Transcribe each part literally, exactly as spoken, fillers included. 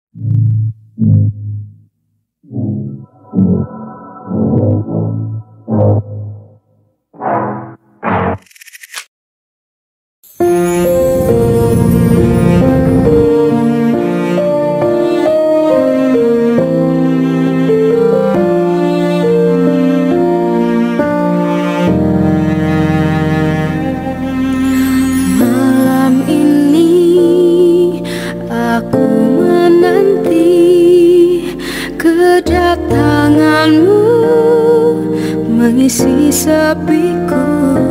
Kedatanganmu mengisi sepiku,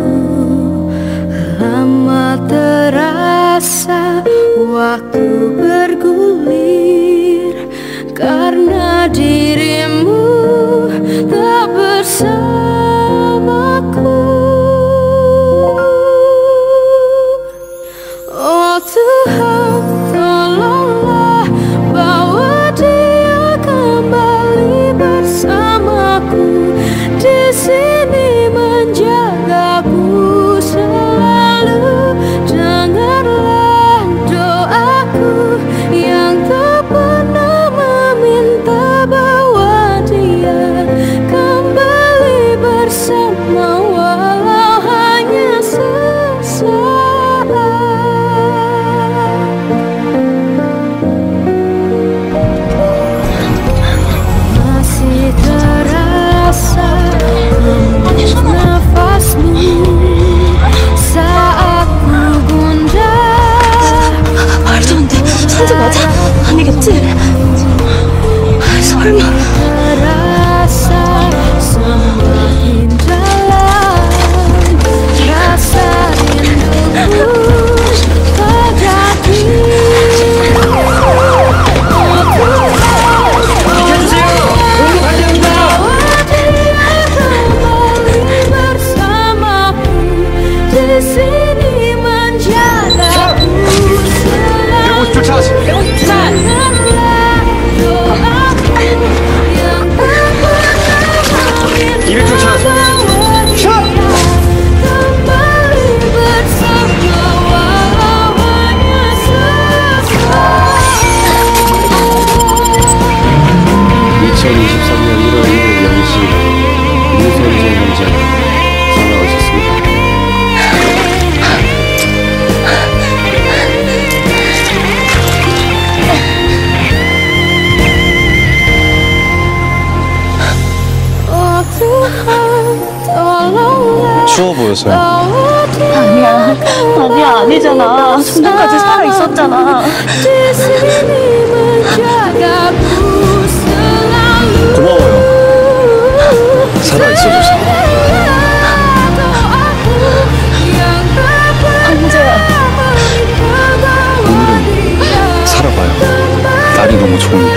lama terasa waktu bergulir karena dirimu tak bersamaku. Oh Tuhan, tolonglah bawa dia kembali bersamaku, di sini menjagaku selalu. Dengarlah doaku yang tak pernah meminta, bawa dia kembali bersama walau hanya sesaat. Masih terasa nafasmu saat ku gundah. 말도 안 돼. 선재 맞아? 아니겠지? 설마. terasa semakin dalam rasa rinduku padamu. Sini menjagaku selalu. Dengarlah doaku yang tak pernah meminta, bawa dia kembali bersama walau hanya sesaat. 이천이십삼 년 일월 일일 영 시 윤석열 현장 전화 오셨습니다. 추워 보여서요. 아니야, 아니야, 아니잖아. 좀 전까지 살아 있었잖아. 고마워요. 살아 있어줘서. 황재야. 오늘은 살아봐요. 날이 너무 좋은데.